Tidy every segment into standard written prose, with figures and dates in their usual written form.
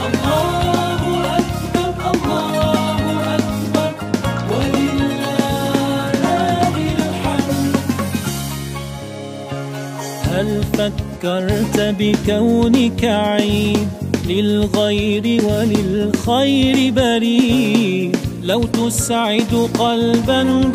هل فكرت بكونك عيد للغير وللخير بريد؟ لو تسعد قلبا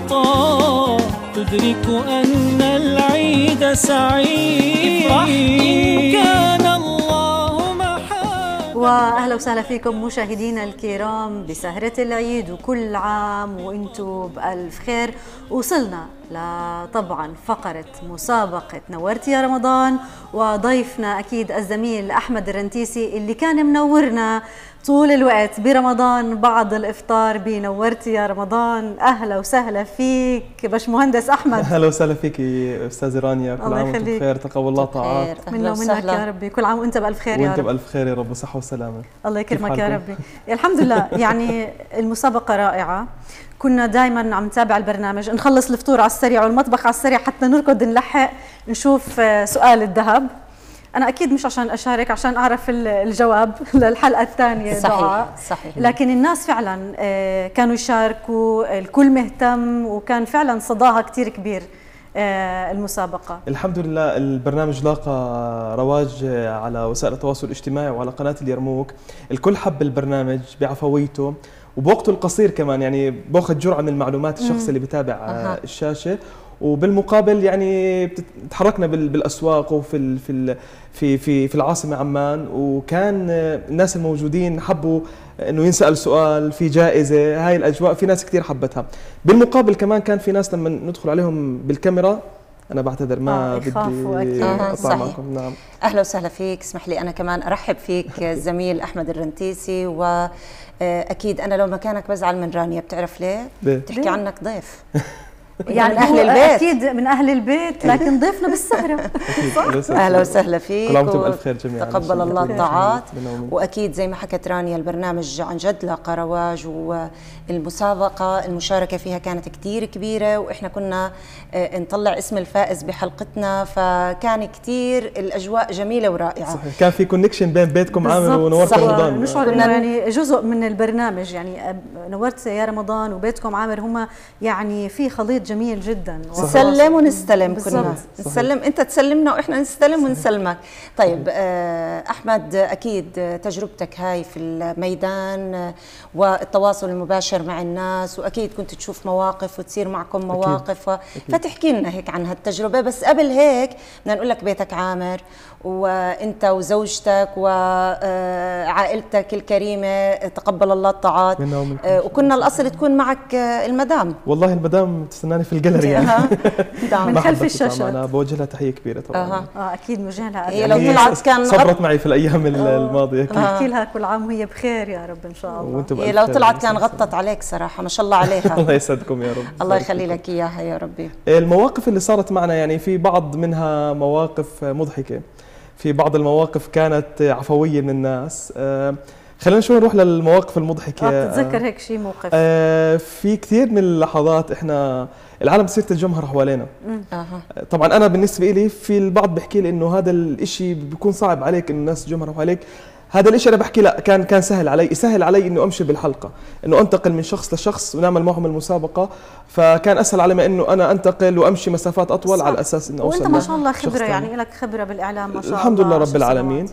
بعطاء تدرك أن العيد سعيد. افرح إن كان الله محال. واهلا وسهلا فيكم مشاهدينا الكرام بسهرة العيد، وكل عام وانتم بألف خير. وصلنا طبعا فقرة مسابقة نورتي يا رمضان، وضيفنا أكيد الزميل أحمد الرنتيسي اللي كان منورنا طول الوقت برمضان بعد الإفطار بنورتي يا رمضان. أهلا وسهلا فيك باشمهندس أحمد. أهلا وسهلا فيك أستاذة رانيا، كل عام وأنتم بخير، تقبل الله طاعات منا ومنك يا ربي، كل عام وأنت بألف خير يا رب. وأنت بألف خير يا رب، صحة وسلامة. الله يكرمك يا ربي. الحمد لله. يعني المسابقة رائعة، كنا دائما عم نتابع البرنامج، نخلص الفطور على السريع والمطبخ على السريع حتى نركض نلحق نشوف سؤال الذهب. أنا أكيد مش عشان أشارك، عشان أعرف الجواب للحلقة الثانية. صحيح صحيح. لكن الناس فعلا كانوا يشاركوا، الكل مهتم، وكان فعلا صداها كتير كبير المسابقة. الحمد لله البرنامج لاقى رواج على وسائل التواصل الاجتماعي وعلى قناة اليرموك، الكل حب البرنامج بعفويته وبوقته القصير كمان، يعني باخذ جرعة من المعلومات الشخص اللي بتابع الشاشة، وبالمقابل يعني تحركنا بالاسواق وفي في في في في العاصمه عمان، وكان الناس الموجودين حبوا انه ينسال سؤال في جائزه، هاي الاجواء في ناس كثير حبتها. بالمقابل كمان كان في ناس لما ندخل عليهم بالكاميرا، انا بعتذر ما بدي اقطع معكم. نعم اهلا وسهلا فيك، اسمح لي انا كمان ارحب فيك الزميل احمد الرنتيسي. واكيد انا لو مكانك بزعل من رانيا، بتعرف ليه؟ بتحكي عنك ضيف يعني من أهل البيت. أكيد من أهل البيت، لكن ضيفنا بالسهرة. أهلا وسهلا فيك، كل عام وأنتم بألف خير جميعا، تقبل الله الطاعات. وأكيد زي ما حكت رانيا البرنامج عن جد لاقى رواج، والمسابقة المشاركة فيها كانت كتير كبيرة، وإحنا كنا نطلع اسم الفائز بحلقتنا، فكان كتير الأجواء جميلة ورائعة. صحيح. كان في كونكشن بين بيتكم عامر ونورت رمضان. نشعر إنه يعني جزء من البرنامج، يعني نورت يا رمضان وبيتكم عامر هما يعني في خليط جميل جدا. نسلم ونستلم، كنا نسلم، انت تسلمنا واحنا نستلم ونسلمك. طيب احمد، اكيد تجربتك هاي في الميدان والتواصل المباشر مع الناس، واكيد كنت تشوف مواقف وتصير معكم مواقف فتحكي لنا هيك عن هالتجربه. بس قبل هيك بدنا نقول لك بيتك عامر، وانت وزوجتك وعائلتك الكريمه تقبل الله الطاعات، وكنا الاصل تكون معك المدام. والله المدام تستناني في الجاليري يعني من خلف الشاشه. انا بوجه لها تحيه كبيره طبعا. اكيد موجه لها. هي لو طلعت كان صبرت معي في الايام الماضيه. احكي لها كل عام وهي بخير يا رب ان شاء الله. هي لو طلعت كان غطت عليك صراحه، ما شاء الله عليها. الله يسعدكم يا رب. الله يخلي لك اياها يا ربي. المواقف اللي صارت معنا يعني في بعض منها مواقف مضحكه، في بعض المواقف كانت عفويه من الناس. خلينا شوي نروح للمواقف المضحكه. بتتذكر هيك شيء موقف؟ في كثير من اللحظات احنا العالم بتصير تتجمهر حوالينا. طبعا انا بالنسبه لي في البعض بحكي لي انه هذا الشيء بيكون صعب عليك انه الناس تتجمهر حواليك. هذا الشيء انا بحكي لا، كان سهل علي، سهل علي انه امشي بالحلقه، انه انتقل من شخص لشخص ونعمل معهم المسابقه، فكان اسهل علي ما انه انا انتقل وامشي مسافات اطول. صح. على اساس انه اوصل. وانت ما شاء الله خبره، يعني لك خبره بالاعلام ما شاء الله. الحمد لله رب العالمين.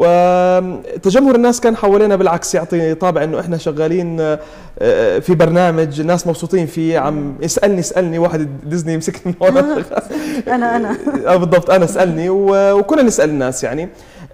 وتجمهر الناس كان حوالينا بالعكس يعطي طابع انه احنا شغالين في برنامج، ناس مبسوطين فيه، عم يسالني واحد ديزني يمسكني من ورا. انا بالضبط، انا اسالني وكنا نسال الناس. يعني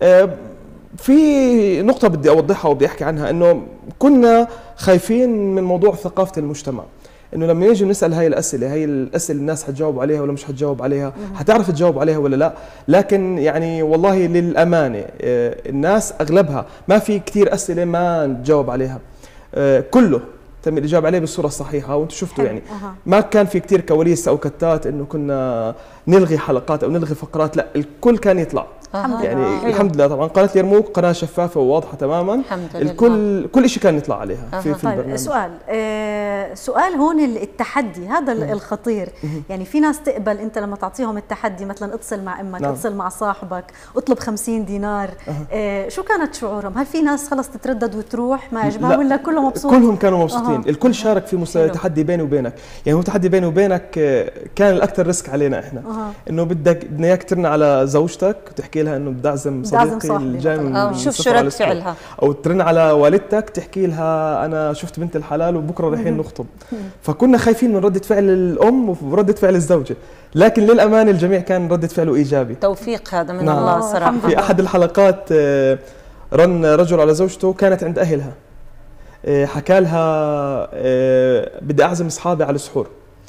في نقطة بدي أوضحها وبدي أحكي عنها، إنه كنا خايفين من موضوع ثقافة المجتمع، إنه لما نيجي نسأل هاي الأسئلة الناس حتجاوب عليها ولا مش حتجاوب عليها، حتعرف تجاوب عليها ولا لا. لكن يعني والله للأمانة الناس أغلبها ما في كثير أسئلة ما نجاوب عليها، كله تم الاجابه عليه بالصوره الصحيحه وانتم شفتوا يعني ما كان في كثير كواليس او كتات انه كنا نلغي حلقات او نلغي فقرات، لا الكل كان يطلع. يعني الحمد لله. طبعا قناه اليرموك قناه شفافه وواضحه تماما، الحمد لله. كل شيء كان يطلع عليها في طيب البرنامج. سؤال هون التحدي هذا الخطير. يعني في ناس تقبل انت لما تعطيهم التحدي، مثلا اتصل مع امك، اتصل مع صاحبك، اطلب 50 دينار، شو كانت شعورهم؟ هل في ناس خلص تتردد وتروح ما عجبها ولا كلهم مبسوطين؟ كلهم كانوا مبسوطين. الكل شارك في تحدي بيني وبينك. يعني هو تحدي بيني وبينك كان الاكثر ريسك علينا احنا، انه بدنا اياك ترن على زوجتك وتحكي لها انه بدي اعزم صديقي الجاي من شوف شو رد فعلها، او ترن على والدتك تحكي لها انا شفت بنت الحلال وبكره رايحين نخطب. فكنا خايفين من ردة فعل الام وردة فعل الزوجه، لكن للامانه الجميع كان ردة فعله ايجابي. توفيق هذا من الله صراحه. في احد الحلقات رن رجل على زوجته كانت عند اهلها، حكى لها بدي اعزم اصحابي على السحور.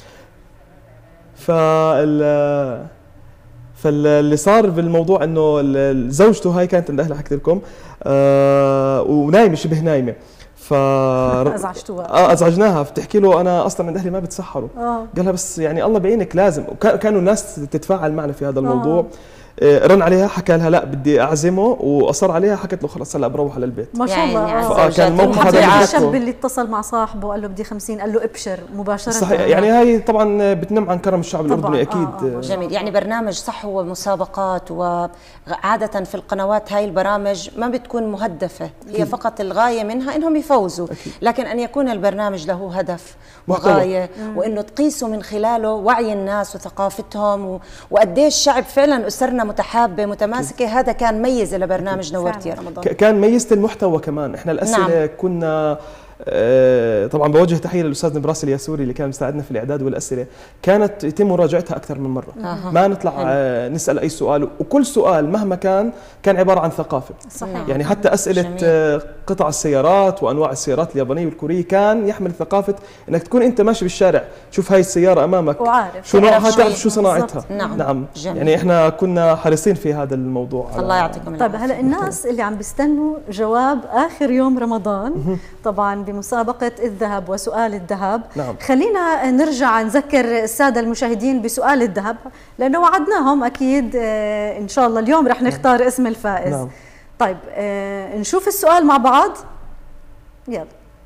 فاللي صار بالموضوع انه زوجته هاي كانت عند اهلها، حكيت لكم، ونايمه شبه نايمه. ازعجتوها ازعجناها. بتحكي له انا اصلا عند اهلي ما بتسحروا. قال لها بس يعني الله بعينك لازم. كانوا الناس تتفاعل معنا في هذا الموضوع. رن عليها حكى لها لا بدي اعزمه، واصر عليها، حكت له خلص هلا بروح على البيت. ما شاء الله. كان الموقف هذا الشاب اللي اتصل مع صاحبه قال له بدي 50 قال له ابشر مباشره. صحيح. يعني هاي طبعا بتنم عن كرم الشعب الاردني اكيد. جميل. يعني برنامج صح هو مسابقات، وعاده في القنوات هاي البرامج ما بتكون مهدفه، هي فقط الغايه منها انهم يفوزوا، لكن ان يكون البرنامج له هدف وغايه، وانه تقيسوا من خلاله وعي الناس وثقافتهم وقديش الشعب فعلا اسرنا متحابه متماسكه. هذا كان ميزه لبرنامج نورتي يا رمضان. كان ميزه المحتوى كمان. احنا الاسئله كنا طبعا بوجه تحيه للاستاذ نبراس الياسوري اللي كان مساعدنا في الاعداد والاسئله، كانت يتم مراجعتها اكثر من مره. ما نطلع نسال اي سؤال، وكل سؤال مهما كان عباره عن ثقافه. صحيح. يعني حتى اسئله قطع السيارات وانواع السيارات اليابانيه والكوريه كان يحمل ثقافه انك تكون انت ماشي بالشارع شوف هاي السياره امامك وعارف شو نوعها، تعرف شو صناعتها. نعم. يعني احنا كنا حريصين في هذا الموضوع. الله يعطيكم العافيه. طيب هلا الناس اللي عم بيستنوا جواب اخر يوم رمضان طبعا بمسابقة الذهب وسؤال الذهب. خلينا نرجع نذكر السادة المشاهدين بسؤال الذهب، لأنه وعدناهم أكيد إن شاء الله اليوم رح نختار اسم الفائز. طيب نشوف السؤال مع بعض. يلا.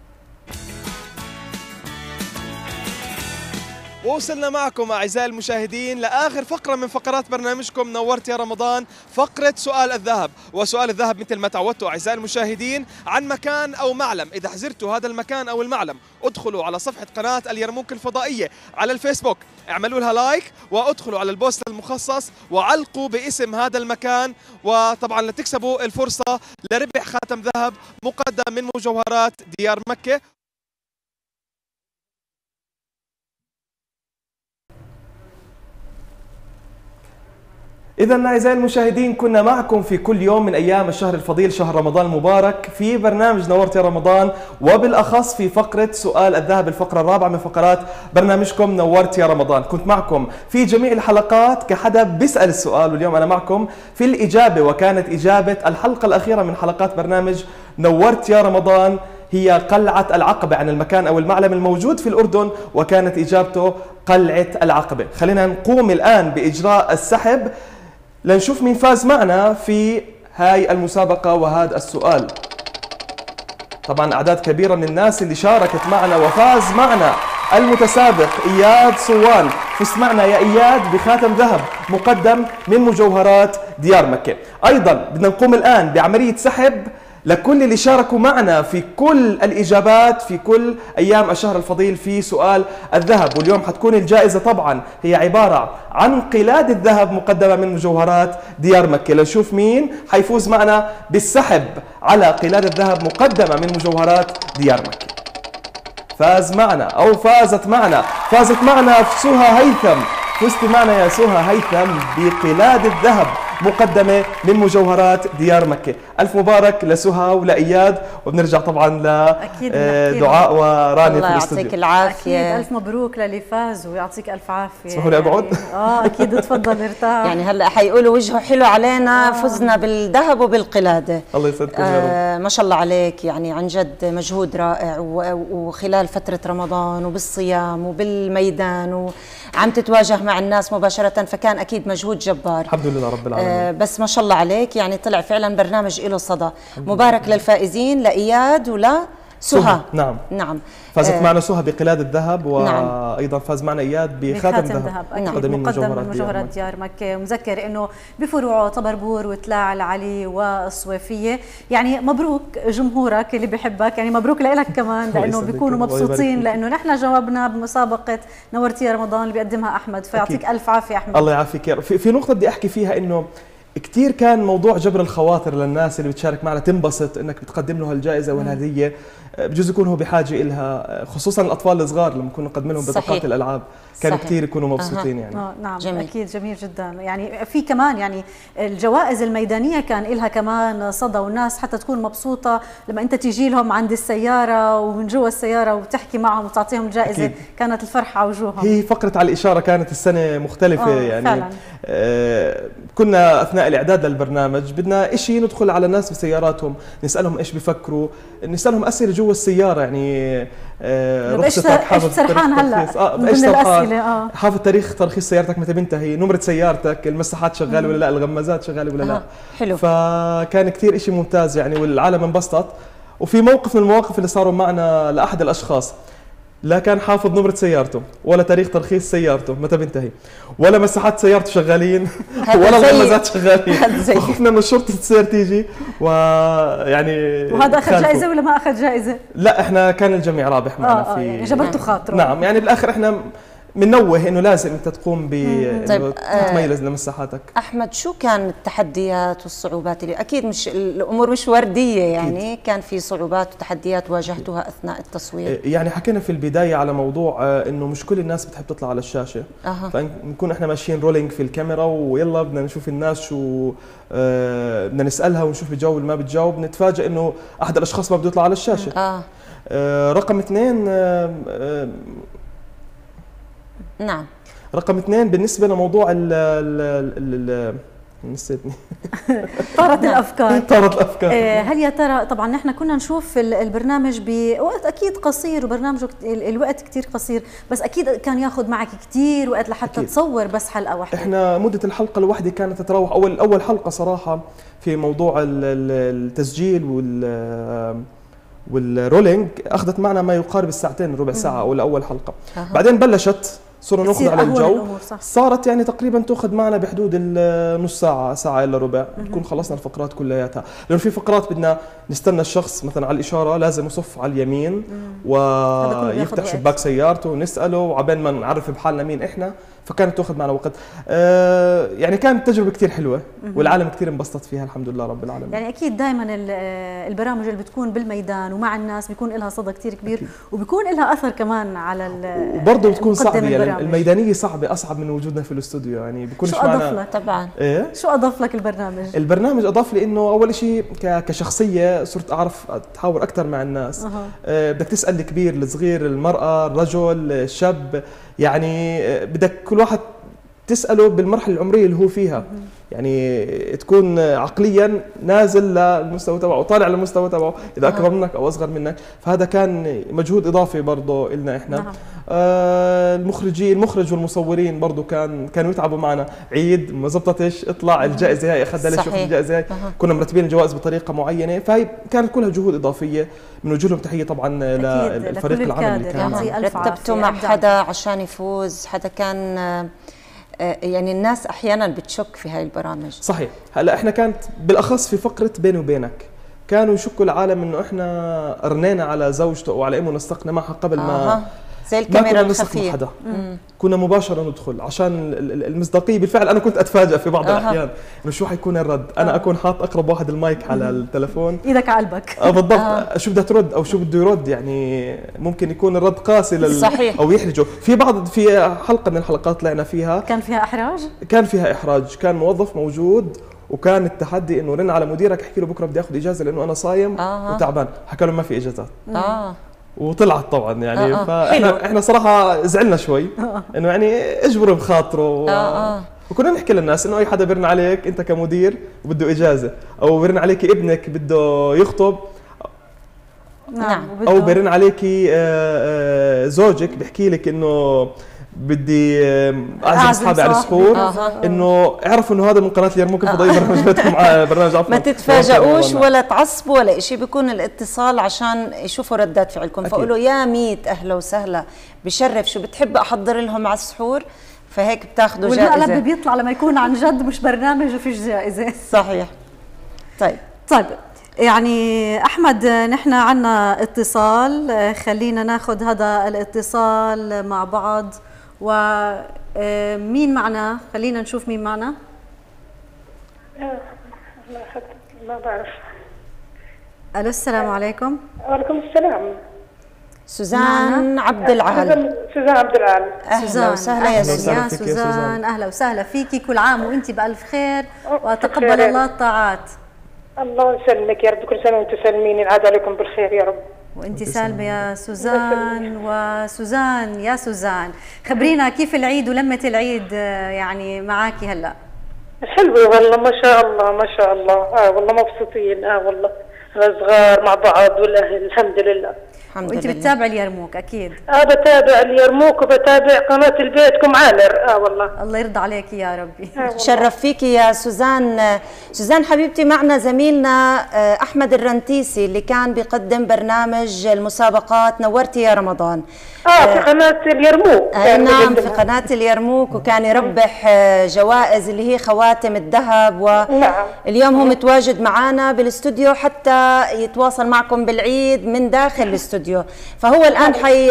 وصلنا معكم أعزائي المشاهدين لآخر فقرة من فقرات برنامجكم نورت يا رمضان، فقرة سؤال الذهب. وسؤال الذهب مثل ما تعودتوا أعزائي المشاهدين عن مكان أو معلم. إذا حزرتوا هذا المكان أو المعلم ادخلوا على صفحة قناة اليرموك الفضائية على الفيسبوك، اعملوا لها لايك وادخلوا على البوست المخصص وعلقوا باسم هذا المكان، وطبعا لتكسبوا الفرصة لربح خاتم ذهب مقدم من مجوهرات ديار مكة. إذا أعزائي المشاهدين كنا معكم في كل يوم من أيام الشهر الفضيل شهر رمضان المبارك في برنامج نورت يا رمضان، وبالأخص في فقرة سؤال الذهب، الفقرة الرابعة من فقرات برنامجكم نورت يا رمضان. كنت معكم في جميع الحلقات كحدا بيسأل السؤال، واليوم أنا معكم في الإجابة. وكانت إجابة الحلقة الأخيرة من حلقات برنامج نورت يا رمضان هي قلعة العقبة، عن المكان أو المعلم الموجود في الأردن، وكانت إجابته قلعة العقبة. خلينا نقوم الآن بإجراء السحب لنشوف مين فاز معنا في هاي المسابقة وهذا السؤال. طبعا أعداد كبيرة من الناس اللي شاركت معنا وفاز معنا المتسابق إياد صوان. فزت معنا يا إياد بخاتم ذهب مقدم من مجوهرات ديار مكة. أيضا بدنا نقوم الآن بعملية سحب لكل اللي شاركوا معنا في كل الإجابات في كل أيام الشهر الفضيل في سؤال الذهب. واليوم حتكون الجائزة طبعا هي عبارة عن قلادة الذهب مقدمة من مجوهرات ديار مكة. لنشوف مين حيفوز معنا بالسحب على قلادة الذهب مقدمة من مجوهرات ديار مكة. فاز معنا أو فازت معنا سهى هيثم. فزت معنا يا سهى هيثم بقلادة ذهب مقدمة من مجوهرات ديار مكة. ألف مبارك لسهى ولإياد، وبنرجع طبعا لدعاء وراني في الاستوديو. الله يعطيك العافية. أكيد ألف مبروك للي فاز ويعطيك ألف عافية. اسمحوا لي أقعد؟ أكيد تفضل ارتاح. يعني هلا حيقولوا وجهه حلو علينا، فزنا بالذهب وبالقلادة. الله يسعدكم يا رب. ما شاء الله عليك، يعني عن جد مجهود رائع، وخلال فترة رمضان وبالصيام وبالميدان وعم تتواجه مع الناس مباشرة، فكان أكيد مجهود جبار. الحمد لله رب العالمين. بس ما شاء الله عليك، يعني طلع فعلا برنامج له صدى. مبارك للفائزين لإياد سهى. نعم فازت معنا سهى بقلادة الذهب، وايضا فاز معنا اياد بخاتم ذهب مقدم من مجوهرات ديار مكة. ومذكر انه بفروعه طبربور وتلاع العلي والصويفية. يعني مبروك جمهورك اللي بحبك، يعني مبروك لك كمان، لانه بيكونوا مبسوطين لانه نحن جاوبنا بمسابقة نورتي يا رمضان اللي بيقدمها احمد. فيعطيك الف عافية احمد. الله يعافيك يا رب. في نقطة بدي احكي فيها، انه كثير كان موضوع جبر الخواطر للناس اللي بتشارك معنا، تنبسط انك بتقدم له هالجائزه والهديه، بجوز يكون هو بحاجه لها، خصوصا الاطفال الصغار لما كنا نقدم لهم بطاقات الالعاب كانوا كثير يكونوا مبسوطين. يعني نعم جميل. اكيد جميل جدا. يعني في كمان يعني الجوائز الميدانيه كان لها كمان صدى، والناس حتى تكون مبسوطه لما انت تيجي لهم عند السياره ومن جوا السياره وتحكي معهم وتعطيهم جائزه. أكيد. كانت الفرحه على وجوههم. هي فقره على الاشاره كانت السنه مختلفه. يعني فعلا. كنا اثناء الاعداد للبرنامج بدنا شيء ندخل على الناس بسياراتهم، نسالهم ايش بفكروا، نسالهم اسئله جوا السياره. يعني رخصتك حافظ سرحان هلا من الاسئله حافظ ترخيص سيارتك متى بينتهي، نمره سيارتك، المساحات شغاله ولا لا، الغمازات شغاله ولا لا. حلو. فكان كثير شيء ممتاز يعني، والعالم انبسطت. وفي موقف من المواقف اللي صاروا معنا لاحد الاشخاص، لا كان حافظ نمرة سيارته ولا تاريخ ترخيص سيارته متى بينتهي، ولا مساحات سيارته شغالين ولا الغمازات شغالين. خفنا من الشرطة تصير تيجي ويعني. وهذا أخذ جائزة ولا ما أخذ جائزة؟ لا احنا كان الجميع رابح معنا في يعني جبرتوا خاطره. نعم يعني بالاخر احنا بننوه انه لازم انت تقوم تتميز لمساحاتك. احمد، شو كان التحديات والصعوبات اللي اكيد مش الامور مش ورديه، يعني أكيد. كان في صعوبات وتحديات واجهتوها اثناء التصوير؟ يعني حكينا في البدايه على موضوع انه مش كل الناس بتحب تطلع على الشاشه. فنكون احنا ماشيين رولينج في الكاميرا ويلا بدنا نشوف الناس شو بدنا نسالها ونشوف بتجاوب ولا ما بتجاوب، نتفاجئ انه احد الاشخاص ما بده يطلع على الشاشه. رقم 2 نعم. رقم 2 بالنسبة لموضوع نسيتني طارت الأفكار. طارت الأفكار. هل يا ترى طبعا نحن كنا نشوف البرنامج بوقت أكيد قصير، وبرنامجه الوقت كتير قصير، بس أكيد كان ياخذ معك كتير وقت لحتى أكيد. تصور بس حلقة واحدة. احنا مدة الحلقة الواحدة كانت تتراوح، أول حلقة صراحة في موضوع التسجيل والرولينج أخذت معنا ما يقارب الساعتين ربع ساعة أول حلقة. بعدين بلشت صرنا ناخذ على الجو، صارت يعني تقريبا تاخذ معنا بحدود النص ساعة الا ربع نكون خلصنا الفقرات كلياتها، لانه في فقرات بدنا نستنى الشخص مثلا على الاشاره لازم يصف على اليمين ويفتح شباك سيارته ونساله وعبين ما نعرف بحالنا مين احنا، فكانت تاخذ معنا وقت. يعني كانت تجربه كثير حلوه والعالم كثير انبسطت فيها الحمد لله رب العالمين. يعني اكيد دائما البرامج اللي بتكون بالميدان ومع الناس بيكون لها صدى كثير كبير وبيكون لها اثر كمان على وبرضه بتكون صعبه، يعني الميدانيه صعبه اصعب من وجودنا في الاستوديو، يعني بيكون شو اضاف لك طبعا؟ ايه شو اضاف لك البرنامج؟ البرنامج اضاف لي انه اول شيء كشخصيه صرت اعرف اتحاور اكثر مع الناس. بدك تسال الكبير الصغير المراه الرجل الشاب، يعني بدك كل واحد تساله بالمرحله العمريه اللي هو فيها، يعني تكون عقليا نازل للمستوى تبعه وطالع للمستوى تبعه اذا اكبر منك او اصغر منك، فهذا كان مجهود اضافي برضه لنا احنا. نعم. المخرج والمصورين برضه كانوا يتعبوا معنا، عيد ما زبطتش اطلع الجائزه هاي اخذها ليش شوف الجائزه هاي، كنا مرتبين الجوائز بطريقه معينه، فهي كانت كلها جهود اضافيه، بنوجه لهم تحيه طبعا للفريق العمل اللي كان. رتبتوا مع حدا عشان يفوز؟ حدا كان يعني الناس احيانا بتشك في هاي البرامج؟ صحيح. هلا احنا كانت بالاخص في فقره بيني وبينك كانوا يشكوا العالم انه احنا رنينا على زوجته او على امه نسقنا معها قبل زي الكاميرا الخفيه. ما كنا حدا، كنا مباشره ندخل عشان المصداقيه. بالفعل انا كنت اتفاجئ في بعض الاحيان انه شو حيكون الرد. انا اكون حاط اقرب واحد المايك على التلفون، ايدك على قلبك. بالضبط. شو بدها ترد او شو بده يرد، يعني ممكن يكون الرد قاسي صحيح. او يحرجه. في حلقه من الحلقات طلعنا فيها كان فيها احراج، كان موظف موجود وكان التحدي انه رن على مديرك احكي له بكره بدي اخذ اجازه لانه انا صايم وتعبان. حكى له ما في اجازات. وطلعت طبعا يعني فاحنا صراحه زعلنا شوي انه يعني اجبره بخاطره وكنا نحكي للناس انه اي حدا بيرن عليك انت كمدير وبده اجازه، او بيرن عليك ابنك بده يخطب، او بيرن عليك زوجك بيحكي لك انه بدي اعزم اصحابي على السحور، انه اعرفوا انه هذا من قناه اليرموك الفضائيه برنامج بيتكم برنامج عفوا. ما تتفاجئوش ولا تعصبوا ولا شيء، بيكون الاتصال عشان يشوفوا ردات فعلكم. فقولوا يا ميت اهلا وسهلا، بشرف. شو بتحب احضر لهم على السحور؟ فهيك بتاخذوا جائزه. والمقلب بيطلع لما يكون عن جد مش برنامج وفيش جائزه. صحيح. طيب يعني احمد، نحن عنا اتصال، خلينا ناخذ هذا الاتصال مع بعض. ومين معنا؟ خلينا نشوف مين معنا. ما بعرف. الو، السلام عليكم. وعليكم السلام. سوزان عبد العال. سوزان عبد العال. اهلا وسهلا يا سوزان. اهلا وسهلا فيكي، كل عام وانت بالف خير وتقبل الله الطاعات. الله يسلمك يا رب، كل سنه وانتم سالمين، ينعاد عليكم بالخير يا رب. وانت سالمه يا سوزان. وسوزان يا سوزان، خبرينا كيف العيد ولمة العيد يعني معاكي هلا؟ حلوه والله، ما شاء الله ما شاء الله. والله مبسوطين. والله الصغار مع بعض والاهل، الحمد لله. وانت بتتابع اليرموك اكيد؟ بتابع اليرموك وبتابع قناه البيتكم عامر. والله الله يرضى عليك يا ربي. شرف فيكي يا سوزان. سوزان حبيبتي، معنا زميلنا احمد الرنتيسي اللي كان بيقدم برنامج المسابقات نورتي يا رمضان في قناه اليرموك. نعم، في قناه اليرموك، وكان يربح جوائز اللي هي خواتم الذهب. واليوم هو متواجد معنا بالاستوديو حتى يتواصل معكم بالعيد من داخل الاستوديو. فهو الان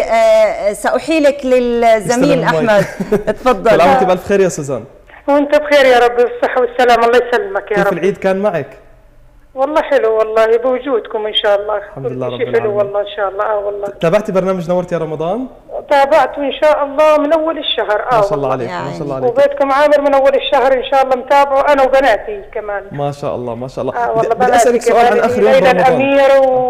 ساحيلك للزميل احمد. تفضل. كل عام وانت بالف خير يا سوزان. وانت بخير يا رب، بالصحه والسلامه. الله يسلمك يا رب. كيف العيد كان معك؟ والله حلو والله، بوجودكم ان شاء الله. الحمد لله رب العالمين. حلو والله ان شاء الله. والله تابعتي برنامج نورتي يا رمضان؟ تابعته ان شاء الله من اول الشهر. ما شاء الله عليك. ما شاء الله عليك. وبيتكم عامر من اول الشهر ان شاء الله متابعه، انا وبناتي كمان. ما شاء الله ما شاء الله. والله بدي اسالك سؤال عن اخر يوم برمضان. الامير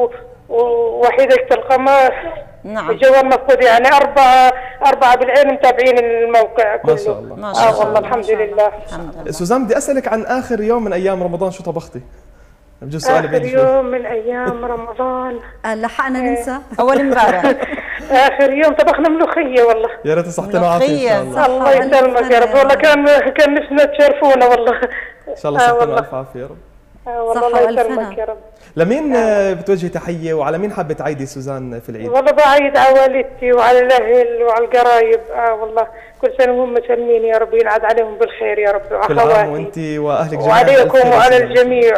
ووحيدة القمر. نعم. الجوال مفقود يعني أربعة بالعين متابعين الموقع كله. ما شاء الله. ما شاء الله. والله الحمد لله. سوزان، بدي اسالك عن اخر يوم من ايام رمضان، شو طبختي؟ بجوز سؤالي آخر يوم من أيام رمضان لحقنا ننسى أول امبارح. آخر يوم طبخنا ملوخية والله. يا ريت صحتنا وعافية إن شاء الله. الله يسلمك يا رب. والله كان نفسنا تشرفونا والله. إن شاء الله صحتنا وألف عافية يا رب. والله الله يسلمك يا رب. لمين بتوجهي تحية وعلى مين حابة تعيدي سوزان في العيد؟ والله بعيد على والدتي وعلى الأهل وعلى القرايب. والله كل سنة وهم مسلمين يا رب، ينعاد عليهم بالخير يا رب. كل عام وأنت وأهلك جميعا وعليكم وعلى الجميع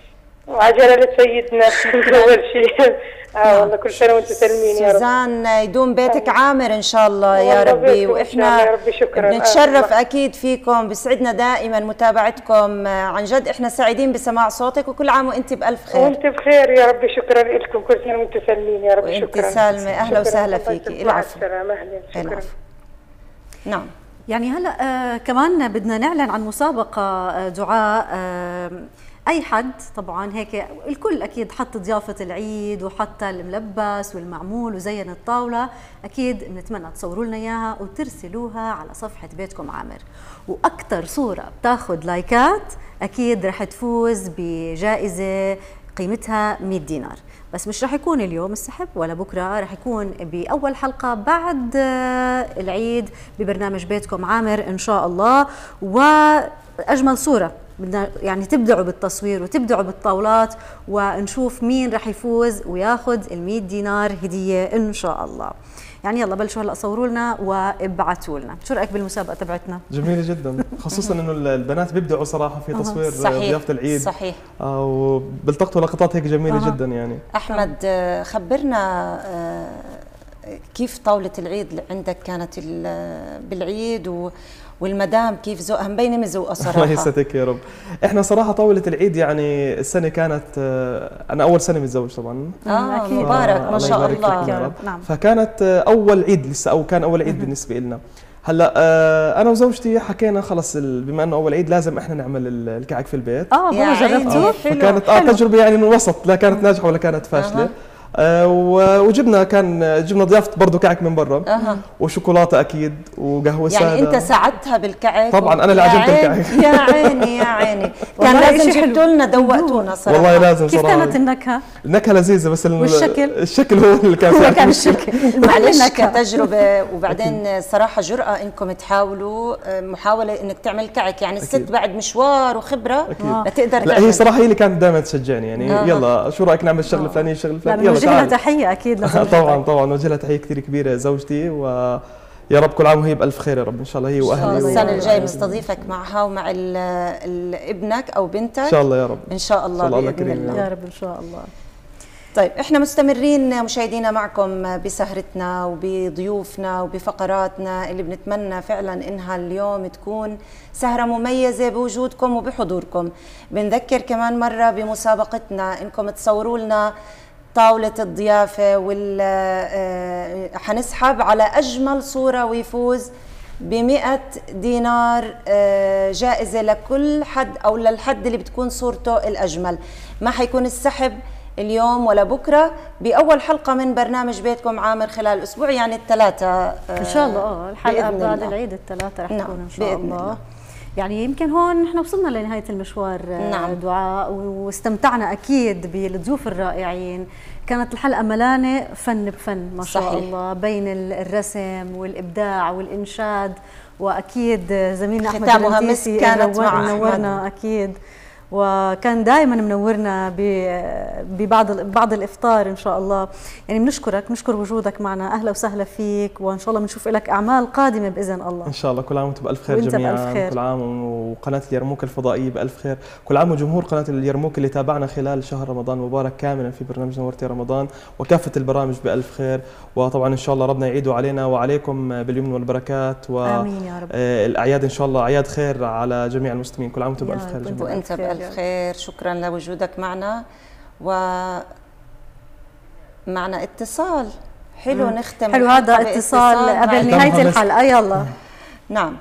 وعجلة سيدنا أول شيء. والله كل سنة وانتم سلمين يا رب. سوزان، يدوم بيتك عامر إن شاء الله يا ربي، وإحنا بنتشرف أكيد فيكم. بيسعدنا دائما متابعتكم، عن جد إحنا سعيدين بسماع صوتك، وكل عام وأنت بألف خير. وأنت بخير يا رب. شكرا لكم، كل سنة وانتم سلمين يا رب. وأنت سالمة. أهلا وسهلا فيكي. العفو. شكرا. نعم. يعني هلا كمان بدنا نعلن عن مسابقة دعاء. أي حد طبعا هيك الكل أكيد حط ضيافة العيد وحط الملبس والمعمول وزين الطاولة، أكيد بنتمنى تصوروا لنا إياها وترسلوها على صفحة بيتكم عامر، وأكثر صورة بتاخذ لايكات أكيد رح تفوز بجائزة قيمتها 100 دينار. بس مش رح يكون اليوم السحب ولا بكرة، رح يكون بأول حلقة بعد العيد ببرنامج بيتكم عامر إن شاء الله. وأجمل صورة بدنا يعني تبدعوا بالتصوير وتبدعوا بالطاولات، ونشوف مين رح يفوز وياخذ ال100 دينار هدية إن شاء الله. يعني يلا بلشوا هلا صوروا لنا وابعتوا لنا. شو رايك بالمسابقه تبعتنا؟ جميله جدا، خصوصا انه البنات بيبدعوا صراحه في تصوير ضيافه العيد. صحيح. وبالتقطوا لقطات هيك جميله جدا. يعني احمد، خبرنا كيف طاولة العيد عندك كانت بالعيد والمدام كيف ذوقها؟ مبينة مذوقة صراحة. الله يسعدك يا رب. احنا صراحة طاولة العيد يعني السنة كانت أنا أول سنة متزوج طبعا. مبارك ما شاء الله. يا رب. نعم. فكانت أول عيد لسه، أو كان أول عيد بالنسبة لنا. هلا أنا وزوجتي حكينا خلص بما إنه أول عيد لازم إحنا نعمل الكعك في البيت. والله جربتوا؟ فكانت تجربة يعني من وسط، لا كانت ناجحة ولا كانت فاشلة. وجبنا جبنا ضيافة برضه كعك من برا وشوكولاتة أكيد وقهوة سادة. يعني أنت ساعدتها بالكعك؟ طبعا أنا اللي عجنت الكعك. يا عيني يا عيني. كان لازم جبتوا لنا دوقتونا صراحة. والله لازم كيف صراحة. كانت النكهة؟ النكهة لذيذة بس الشكل هو اللي كان الشكل. معلش كتجربة. وبعدين صراحة جرأة إنكم تحاولوا محاولة إنك تعمل كعك، يعني الست بعد مشوار وخبرة لتقدر لا هي صراحة هي اللي كانت دائما تشجعني يعني يلا شو رأيك نعمل الشغلة الفلانية الشغلة الفلانية. نوجه لها تحية أكيد لزوجتك. طبعا نوجه لها تحية كثير كبيرة زوجتي، ويا رب كل عام وهي بألف خير يا رب إن شاء الله هي وأهلها. السنة الجاية بنستضيفك معها ومع ابنك أو بنتك إن شاء الله يا رب. إن شاء الله بإذن الله يا رب إن شاء الله. طيب احنا مستمرين مشاهدينا معكم بسهرتنا وبضيوفنا وبفقراتنا اللي بنتمنى فعلا انها اليوم تكون سهرة مميزة بوجودكم وبحضوركم. بنذكر كمان مرة بمسابقتنا انكم تصوروا لنا طاولة الضيافة حنسحب على أجمل صورة ويفوز ب100 دينار جائزة لكل حد أو للحد اللي بتكون صورته الأجمل. ما حيكون السحب اليوم ولا بكرة، بأول حلقة من برنامج بيتكم عامر خلال الأسبوع، يعني الثلاثة إن شاء الله. الحلقة بعد العيد الثلاثة رح تكون إن شاء الله. يعني يمكن هون نحن وصلنا لنهاية المشوار. نعم. دعاء، واستمتعنا أكيد بالضيوف الرائعين. كانت الحلقة ملانة فن بفن ما شاء صحيح. الله، بين الرسم والإبداع والإنشاد، وأكيد زميلنا أحمد ختامها مسك كانت منورنا أكيد، وكان دائما منورنا ببعض الافطار ان شاء الله. يعني بنشكرك، نشكر وجودك معنا، اهلا وسهلا فيك، وان شاء الله بنشوف لك اعمال قادمه باذن الله. ان شاء الله. كل عام وانتم بالف خير جميعا. كل عام وقناه اليرموك الفضائيه بالف خير. كل عام وجمهور قناه اليرموك اللي تابعنا خلال شهر رمضان المبارك كاملا في برنامج نورتي رمضان وكافه البرامج بالف خير. وطبعا ان شاء الله ربنا يعيده علينا وعليكم باليمن والبركات، امين يا رب. الاعياد ان شاء الله اعياد خير على جميع المسلمين. كل عام وانتم بالف خير جميعا. وانت بالف خير. شكرا لوجودك معنا. ومعنا اتصال حلو. نختم حلو هذا اتصال قبل نهاية الحلقة. يلا. نعم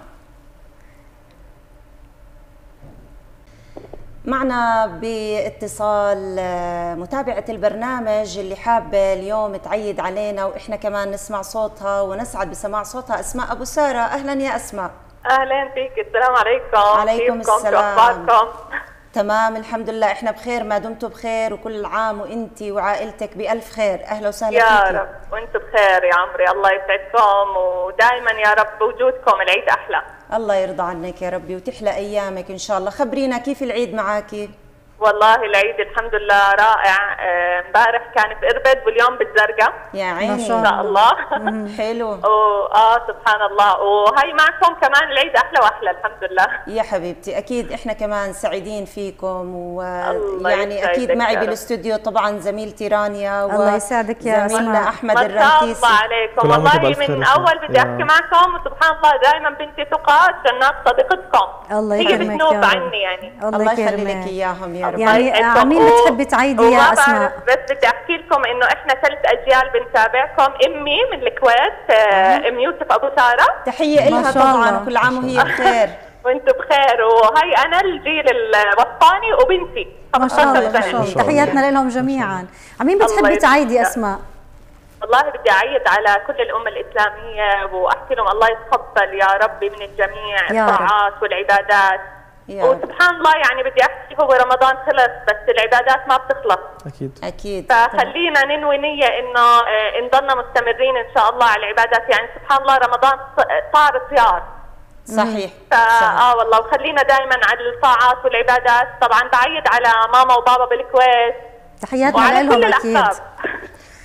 معنا باتصال متابعة البرنامج اللي حابة اليوم تعيد علينا وإحنا كمان نسمع صوتها ونسعد بسماع صوتها، أسماء أبو سارة. أهلا يا أسماء. أهلا فيك. السلام عليكم. عليكم السلام. شو أخباركم؟ تمام الحمد لله، احنا بخير ما دمتوا بخير، وكل عام وانت وعائلتك بألف خير. اهلا وسهلا فيك يا رب. وانتم بخير يا عمري، الله يسعدكم ودائما يا رب بوجودكم العيد احلى. الله يرضى عنك يا ربي وتحلى ايامك ان شاء الله. خبرينا كيف العيد معاكي؟ والله العيد الحمد لله رائع. امبارح كان في اربد واليوم بالزرقاء. يا عيني ما شاء الله. حلو. سبحان الله. وهي معكم كمان العيد احلى واحلى الحمد لله. يا حبيبتي اكيد احنا كمان سعيدين فيكم، ويعني اكيد معي بالاستوديو طبعا زميلتي رانيا الله يسعدك يا زميلنا احمد الرنتيسي. ما شاء الله عليكم. والله من اول بدي احكي معكم وسبحان الله دائما بنتي تقى شنات صديقتكم. الله يكرمك. هي بتنوب عني يعني. الله يخلي لك اياهم يا رب. يعني عمين بتحبي تعيدي يا اسماء؟ بس بدي احكي لكم انه احنا 3 اجيال بنتابعكم. امي من الكويت ام يوسف ابو ساره، تحيه لها طبعا، كل عام وهي بخير. وانتم بخير. وهي انا الجيل الوسطاني وبنتي ما شاء الله. ما شاء الله. تحياتنا لهم جميعا. عمين بتحبي تعيدي اسماء؟ والله بدي اعيد على كل الامه الاسلاميه واحكي لهم الله يتقبل يا ربي من الجميع الطاعات والعبادات. وسبحان الله يعني بدي احكي هو رمضان خلص بس العبادات ما بتخلص. اكيد. فخلينا ننوي نيه انه نضلنا مستمرين ان شاء الله على العبادات. يعني سبحان الله رمضان صار صيام. صحيح. والله. وخلينا دائما على الطاعات والعبادات. طبعا بعيد على ماما وبابا بالكويت. تحياتنا لهم اكيد.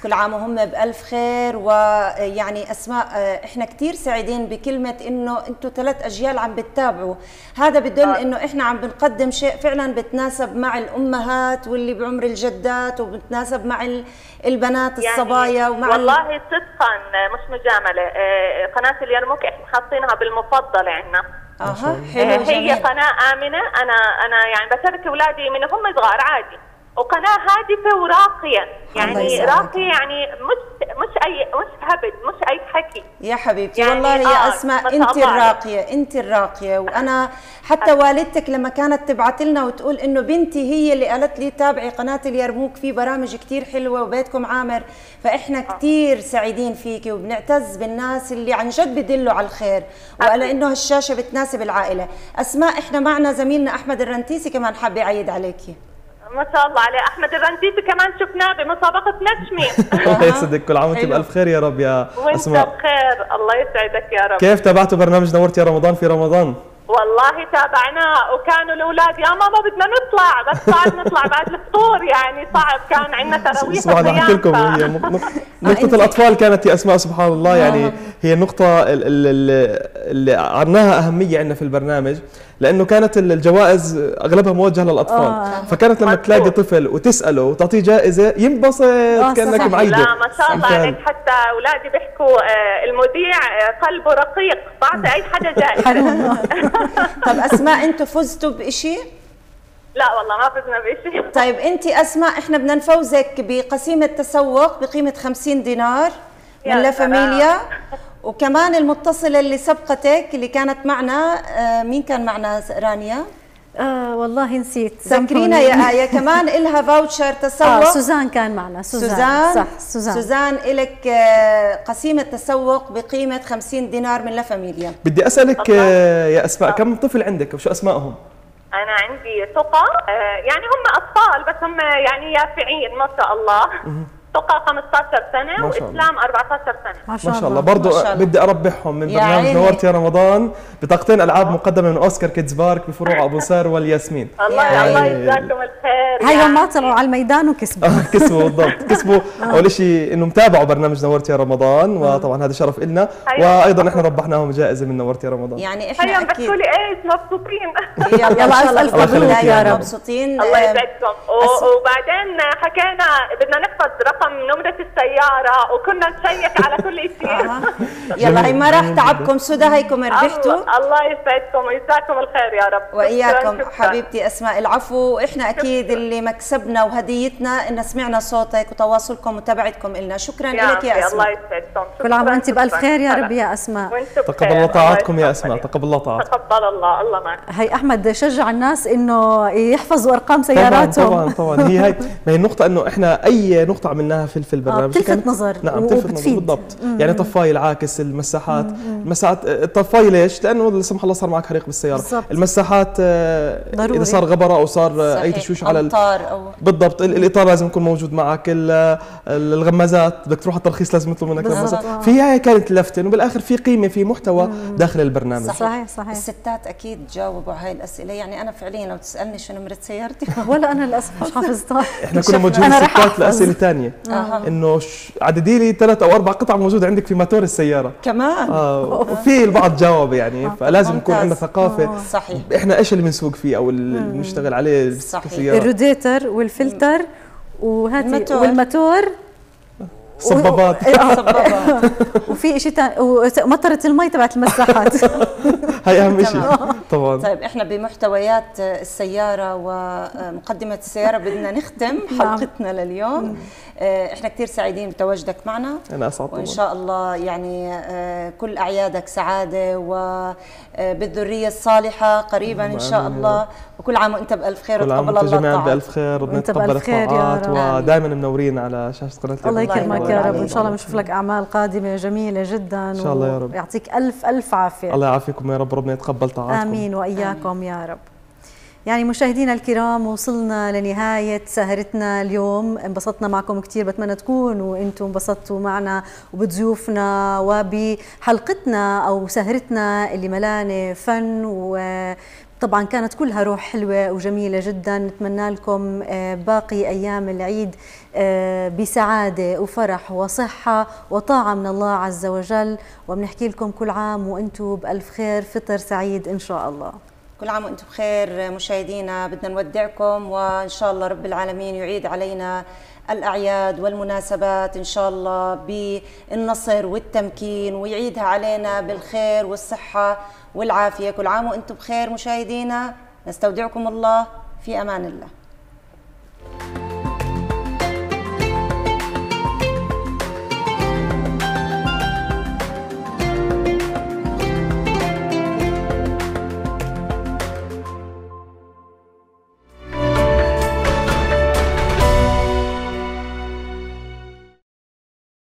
كل عام وهم بألف خير. ويعني أسماء إحنا كتير سعيدين بكلمة إنه أنتوا 3 أجيال عم بتتابعوا، هذا بدل إنه إحنا عم بنقدم شيء فعلا بتناسب مع الأمهات واللي بعمر الجدات، وبتناسب مع البنات الصبايا ومع والله صدقا مش مجاملة، قناة اليرموك إحنا حاطينها بالمفضلة عندنا. حلو. هي قناة آمنة، أنا يعني بترك أولادي من هم صغار عادي، وقناة هادفة وراقية، يعني راقية، يعني مش هبد، مش أي حكي يا حبيبتي. يعني والله يا أسماء أنت الراقية، أنت الراقية. وأنا حتى والدتك لما كانت تبعت لنا وتقول إنه بنتي هي اللي قالت لي تابعي قناة اليرموك، في برامج كتير حلوة وبيتكم عامر، فإحنا كتير سعيدين فيكي وبنعتز بالناس اللي عن جد بدلوا على الخير وعلى إنه هالشاشة بتناسب العائلة. أسماء إحنا معنا زميلنا أحمد الرنتيسي كمان حابة يعيد عليكي. ما شاء الله عليه أحمد الرنتيسي، كمان شفناه بمسابقة نجمي. الله يسعدك، كل عام وانت بألف خير يا رب يا أسماء. وانت بخير، الله يسعدك يا رب. كيف تابعتوا برنامج نورت يا رمضان في رمضان؟ والله تابعناه، وكانوا الأولاد يا ماما بدنا نطلع، بس صعب نطلع بعد الفطور، يعني صعب، كان عندنا تراويح. سبحان الله، أحكي لكم هي نقطة الأطفال كانت يا أسماء سبحان الله، يعني هي النقطة اللي عناها أهمية عندنا في البرنامج، لأنه كانت الجوائز أغلبها موجهة للأطفال، فكانت لما تلاقي طفل وتسأله وتعطيه جائزة ينبسط كأنك معيدة. لا ما شاء الله عليك، حتى أولادي بيحكوا المذيع قلبه رقيق، بعطي أي حدا جائزة. طب أسماء أنتوا فزتوا بإشي؟ لا والله ما فزنا بإشي. طيب أنت أسماء إحنا بدنا نفوزك بقسيمة تسوق بقيمة 50 دينار من لا فاميليا، وكمان المتصلة اللي سبقتك اللي كانت معنا، مين كان معنا رانيا؟ والله نسيت، ذكرينا يا آية. كمان إلها فاوتشر تسوق. سوزان كان معنا. سوزان صح. سوزان إلك قسيمة تسوق بقيمة 50 دينار من لا فاميليا. بدي أسألك يا أسماء، كم طفل عندك وشو أسماءهم؟ أنا عندي تقى، يعني هم أطفال بس هم يعني يافعين ما شاء الله. تقى 15 سنة وإسلام 14 سنة. ما شاء الله. برضه بدي أربحهم من برنامج نورت يا رمضان بطاقتين ألعاب مقدمة من أوسكار كيدز بارك بفروع أبو سار والياسمين. الله يجزاكم الخير. هاي ما طلعوا على الميدان وكسبوا. كسبوا بالضبط، كسبوا أول شيء إنه متابعوا برنامج نورت يا رمضان، وطبعا هذا شرف إلنا، وأيضا إحنا ربحناهم جائزة من نورت يا رمضان. يعني إحنا أكيد بحكوا لي إيش مبسوطين. يلا ألف مبروك يا رب. مبسوطين. الله يسعدكم. وبعدين حكينا بدنا نحفظ رقم نمرة السيارة وكنا نشيك على كل شيء. يلا هي ما راح تعبكم سدى، هيكم ربحتوا. الله يسعدكم ويجزاكم الخير يا رب. وإياكم حبيبتي أسماء. العفو. وإحنا أكيد اللي مكسبنا وهديتنا إن سمعنا صوتك وتواصلكم ومتابعتكم إلنا. شكرا لك يا أسماء. الله يسعدكم. كل عام وأنت بألف خير يا رب يا أسماء. تقبل الله طاعتكم يا أسماء، تقبل الله طاعتكم. تقبل الله معك. هي أحمد شجع الناس إنه يحفظوا أرقام سياراتهم. طبعا هي ما هي النقطة، إنه إحنا أي نقطة عملناها في البرنامج تلفت نظر. نعم تلفت نظر بالضبط. يعني طفاي العاكس، المساحات، الطفاي ليش؟ لأنه لا سمح الله صار معك حريق بالسيارة. بالزبط. المساحات إذا صار غبرة أو صار أي تشويش على الإطار بالضبط، الإطار لازم يكون موجود معك، الغمازات بدك تروح على الترخيص لازم يطلب منك غمازات. فهي كانت لفتة إنه بالآخر في قيمة، في محتوى داخل البرنامج. صحيح. الستات أكيد جاوبوا على هاي الأسئلة. يعني أنا فعليا لو تسألني شو نمرة سيارتي ولا أنا للأسف مش حافظتها. احنا كنا موجهين الستات لأسئلة ثانية، إنه عددي لي 3 أو 4 قطع موجودة عندك في موتور السيارة كمان. وفي البعض جاوب يعني، فلازم يكون عندنا ثقافة. صحيح. احنا ايش اللي بنسوق فيه او اللي بنشتغل عليه السيارة؟ الروديتر والفلتر وهاتي والموتور، صبابات. وفي شيء ثاني، ومطرة المي تبعت المساحات. هاي اهم شيء طبعا. طيب احنا بمحتويات السيارة ومقدمة السيارة بدنا نختم حلقتنا لليوم. احنا كثير سعيدين بتواجدك معنا. انا اسعد وان شاء الله يعني كل اعيادك سعادة وبالذرية الصالحة قريبا ان شاء الله. وكل عام وانت بألف خير وتقبل الله جميعا بألف خير ونتقبل الطاعات، ودائما منورين على شاشة قناة الله يكرمك يا رب. وان شاء الله بنشوف لك اعمال قادمة جميلة جدا ان شاء الله يا رب. يعطيك ألف عافية. الله يعافيكم يا رب، ربنا يتقبل طاعاتكم. امين واياكم يا رب. يعني مشاهدينا الكرام، وصلنا لنهاية سهرتنا اليوم. انبسطنا معكم كثير، بتمنى تكونوا انتم انبسطتوا معنا وبضيوفنا وبحلقتنا او سهرتنا اللي ملانة فن طبعا كانت كلها روح حلوة وجميلة جدا. نتمنى لكم باقي أيام العيد بسعادة وفرح وصحة وطاعة من الله عز وجل، وبنحكي لكم كل عام وأنتم بألف خير، فطر سعيد إن شاء الله. كل عام وأنتم بخير مشاهدينا، بدنا نودعكم وإن شاء الله رب العالمين يعيد علينا الأعياد والمناسبات إن شاء الله بالنصر والتمكين، ويعيدها علينا بالخير والصحة والعافية. كل عام وأنتم بخير مشاهدينا، نستودعكم الله في أمان الله.